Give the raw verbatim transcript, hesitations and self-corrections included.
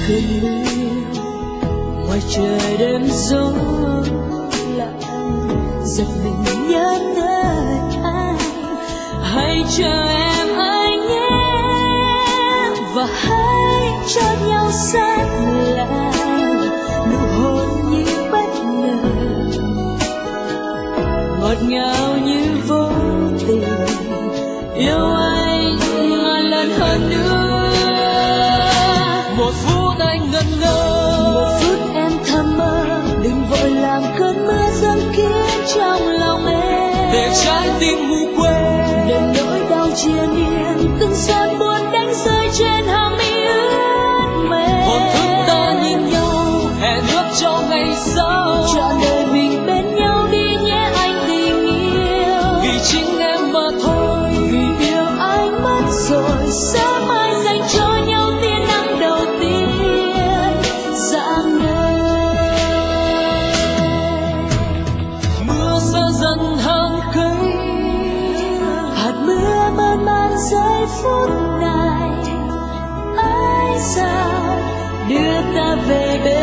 cơn mưa ngoài trời đêm gió lạnh, giật mình nhớ tới anh. Hãy chờ em anh nhé, và hãy cho nhau sát lại, nụ hôn như bất ngờ, ngọt ngào như vô tình, yêu anh ngàn lần hơn nữa. Một phút anh ngẩn ngơ, một phút em thầm mơ, đừng vội làm cơn mưa dâng kín trong lòng em, để trái tim ngủ quên, để nỗi đau chia niên, từng giọt buồn đánh rơi trên hàng mi ướt mềm. Hồn thức ta nhìn nhau, hẹn ước cho ngày sau, trọn đời mình bên nhau đi nhé anh tình yêu. Vì chính em mà thôi, vì yêu anh mất rồi, sớm mai dành cho nhau tia nắng đầu tiên rạng ngời. Mưa xa dần hàng cây, hạt mưa mơn man giây phút này, ai sao đưa ta về bên